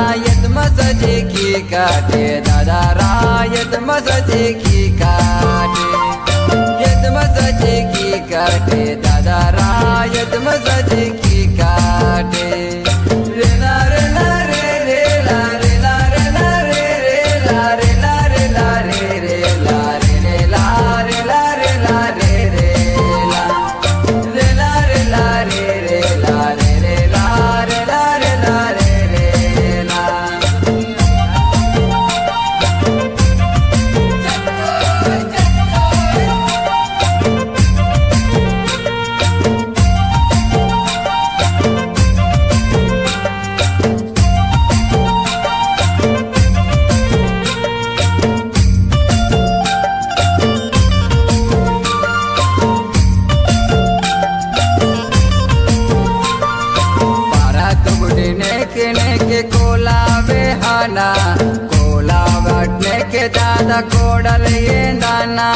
रायत मसजे की काटे दादा रायत मसजे की काटे यत मसजे की काटे दादा रायत मसजे की काटे रे ला रे ला रे रे ला रे ला रे ला रे रे ला रे ला रे ला रे रे ला रे रे ला रे ला रे ला रे रे ला रे ला रे ला रे रे ला रे रे ला रे ला रे ला रे रे ला। के कोला बेहाना कोला बटने के दादा कोडल ये दाना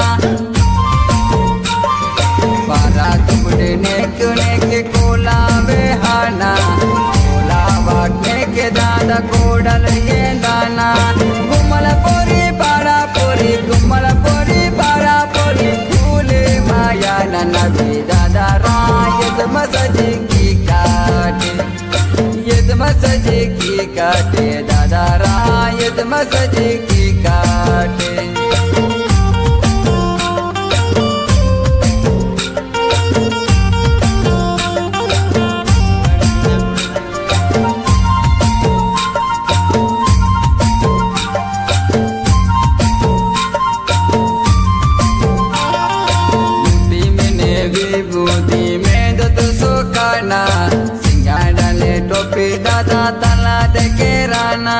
बारात बुढ़ने के कोला बेहाना कोला बटने के दादा कोडल ये दाना गुमल पोरी पारा पोरी गुमल पोरी पारा पोरी फूले माया नबी दादा रायत मसजे की काटे यत मसजे की काटे दादा रायत मसजे की काटे। बुद्धि में ने विभूति में दो सुखाना टोपी दादा तला देखे राना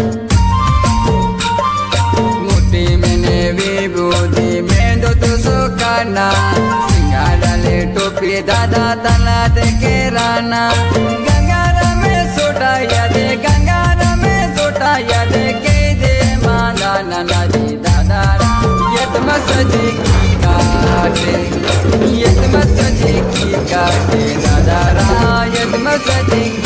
मुट्ठी में ने विभूति में दो तो सुखाना सिंगा डाले टोपी दादा तला देखे राना गंगारा में सोटा यादे गंगारा में सोटा यादे के दे मादा नदी दादा यत मसजे की काटे यत मसजे की काटे दादा रायत मसजे